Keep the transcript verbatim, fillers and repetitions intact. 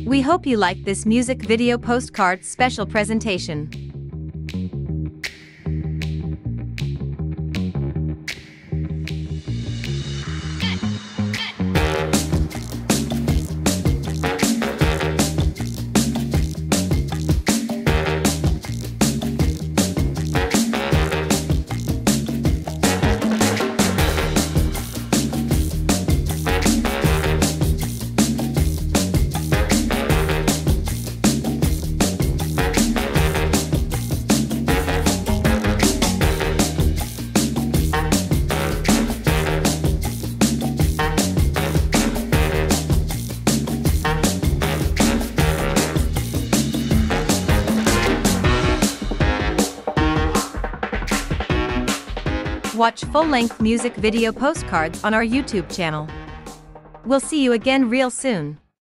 We hope you liked this music video postcard special presentation. Watch full-length music video postcards on our YouTube channel. We'll see you again real soon.